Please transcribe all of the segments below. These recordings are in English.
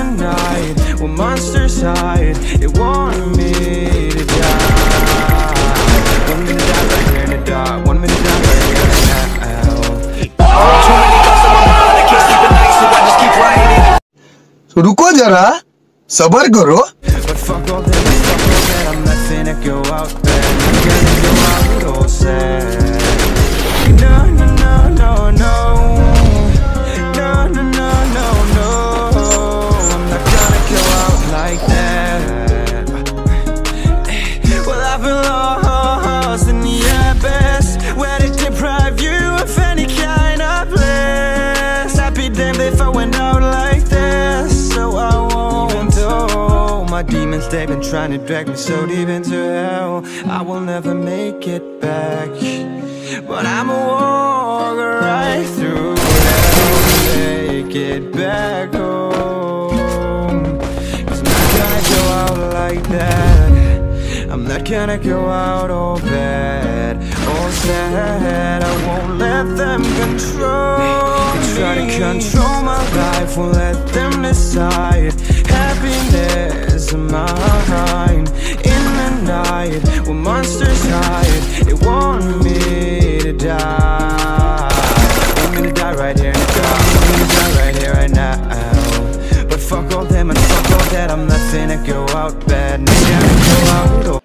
night where monsters hide, it wanted me to die. Want me to die right here in the dark, want me to die right here now. Too many thoughts on my mind, I can't sleep at night, so I just keep writing. तो रुको जरा, सबर करो. But fuck all that, I'm not finna go out there. I'm gonna go out all sad. No, no, no, no, no. No, no, no, no, no. I'm not gonna go out like that. Well, I've been lost in the abyss, where they deprive you of any kind of bliss. I'd be damned if I went out like this. So I won't. Even though my demons, they've been trying to drag me so deep into hell, I will never make it back. But I'ma walk right through hell, make it back home. 'Cause I'm not gonna go out like that. I'm not gonna go out all bad, all sad. I won't let them control me. Try to control my life, won't let them decide. Happiness of mine in the night where monsters hide, it wanted me to die. I'm gonna die right here in the dark, I'm gonna die right here right now. But fuck all them and fuck all that, I'm not finna go out bad. Not gonna go out all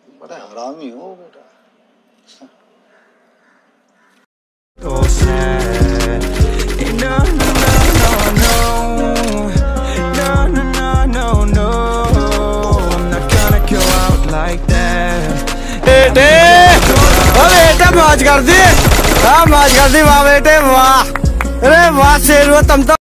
sad. No, no, no, no, no. No, no, no, no, no. I'm not gonna go out like that. बेटा मौज कर दी, हाँ मौज कर दी वाह बेटे वाह, अरे वाह शेर वो तुम तो